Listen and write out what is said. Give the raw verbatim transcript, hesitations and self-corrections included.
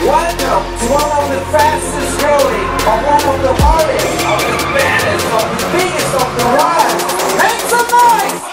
Welcome to one of the fastest growing, or one of the hardest, of the baddest, of the biggest of the rise. Make some noise!